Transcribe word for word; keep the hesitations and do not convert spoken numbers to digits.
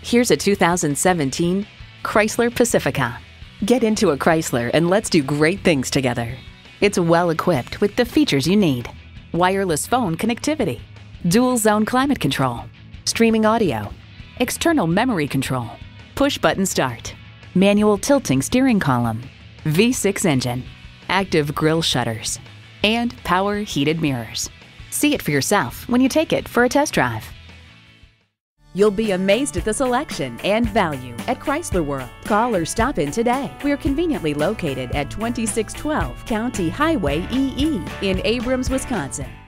Here's a two thousand seventeen Chrysler Pacifica. Get into a Chrysler and let's do great things together. It's well equipped with the features you need: wireless phone connectivity, dual zone climate control, streaming audio, external memory control, push button start, manual tilting steering column, V six engine, active grille shutters, and power heated mirrors. See it for yourself when you take it for a test drive. You'll be amazed at the selection and value at Chrysler World. Call or stop in today. We're conveniently located at twenty-six twelve County Highway E E in Abrams, Wisconsin.